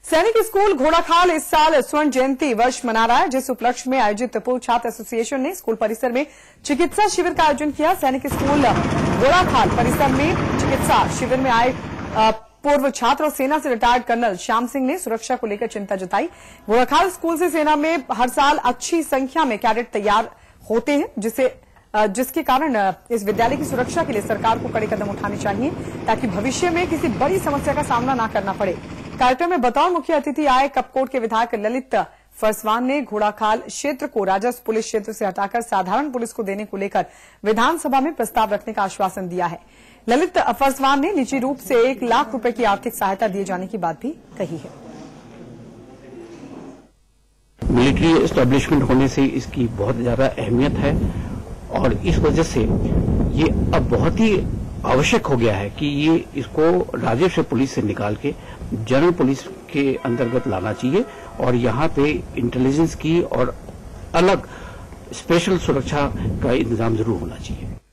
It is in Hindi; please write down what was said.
सैनिक स्कूल घोड़ाखाल इस साल स्वर्ण जयंती वर्ष मना रहा है, जिस उपलक्ष्य में आयोजित पूर्व छात्र एसोसिएशन ने स्कूल परिसर में चिकित्सा शिविर का आयोजन किया। सैनिक स्कूल घोड़ाखाल परिसर में चिकित्सा शिविर में आए पूर्व छात्र और सेना से रिटायर्ड कर्नल श्याम सिंह ने सुरक्षा को लेकर चिंता जताई। घोड़ाखाल स्कूल से सेना में हर साल अच्छी संख्या में कैडेट तैयार होते हैं, जिसके कारण इस विद्यालय की सुरक्षा के लिए सरकार को कड़े कदम उठाने चाहिए ताकि भविष्य में किसी बड़ी समस्या का सामना न करना पड़े। कार्यक्रम में बतौर मुख्य अतिथि आए कपकोट के विधायक ललित फरसवान ने घोड़ाखाल क्षेत्र को राजस्व पुलिस क्षेत्र से हटाकर साधारण पुलिस को देने को लेकर विधानसभा में प्रस्ताव रखने का आश्वासन दिया है। ललित फरसवान ने निजी रूप से 1 लाख रुपए की आर्थिक सहायता दिए जाने की बात भी कही है। मिलिट्री एस्टेब्लिशमेंट होने से इसकी बहुत ज्यादा अहमियत है और इस वजह से ये अब बहुत ही आवश्यक हो गया है कि ये इसको राजस्व पुलिस से निकाल के जनरल पुलिस के अंतर्गत लाना चाहिए और यहाँ पे इंटेलिजेंस की और अलग स्पेशल सुरक्षा का इंतजाम जरूर होना चाहिए।